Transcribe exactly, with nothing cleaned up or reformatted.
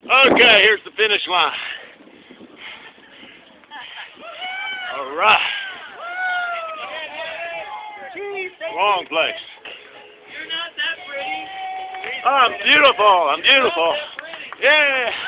Okay, here's the finish line. All right. Wrong place. You're not that pretty. I'm beautiful. I'm beautiful. Yeah.